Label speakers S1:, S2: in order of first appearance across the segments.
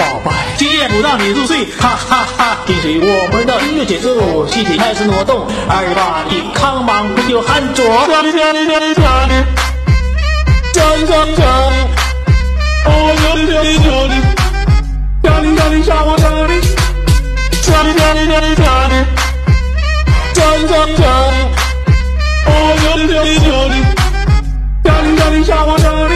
S1: 宝贝，今夜不让你入睡，哈哈哈！跟随我们的音乐节奏，身体开始挪动，218，康忙不就喊着，跳哩跳哩跳哩跳哩，跳哩跳哩跳哩，哦跳哩跳哩跳哩，跳哩跳哩小伙跳哩，跳哩跳哩跳哩跳哩，跳哩跳哩跳哩，哦跳哩跳哩跳哩，跳哩跳哩小伙跳哩。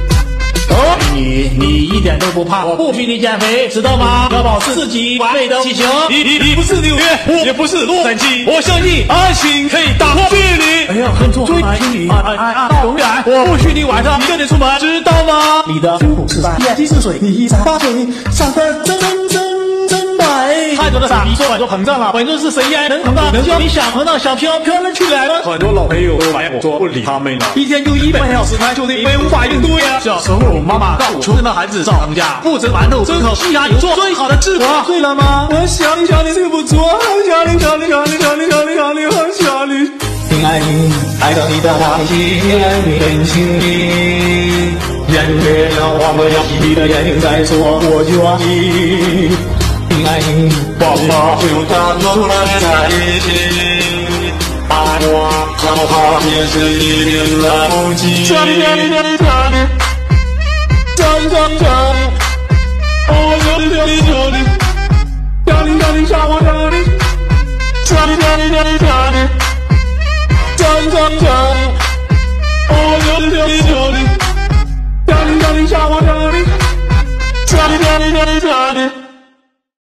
S1: 你一点都不怕，我不逼你减肥，知道吗？要保持自己完美的体型。
S2: 你不是纽约，我也不是洛杉矶，我相信爱情可以打破距离。
S1: 哎呀，很重，注意心理，
S2: 永远，我不许你晚上一个人出门，知道吗？
S1: 你的胸脯是白，眼睛是水，你138岁，长得真白。太多的傻逼说本座膨胀了，本座是谁呀？能膨胀？能叫你想膨胀想飘飘了去来了。
S2: 很多老朋友都埋怨我说不理他们了，
S1: 一天就100小时开，就得因为无法应对呀。
S2: 小时候妈妈告诉我，穷人的孩子照常家，不吃馒头，蒸烤西牙有做最好的治国。
S1: 睡了吗？我想你想你睡不着，想你想你想你想你想你想你好想你。亲爱的，爱到你的忘记你很亲密，眼月亮晃了亮你的眼睛在说我愿意。亲爱的，爸爸就他们在一起，爱我好好也是一点来不及。跳哩跳哩跳哩跳哩，跳哩跳哩跳哩，哦跳哩跳哩跳哩，跳哩跳哩小伙跳哩，跳哩跳哩跳哩跳哩，跳哩跳哩跳哩，哦跳哩跳哩跳哩，跳哩跳哩小伙跳哩，跳哩跳哩跳哩跳哩。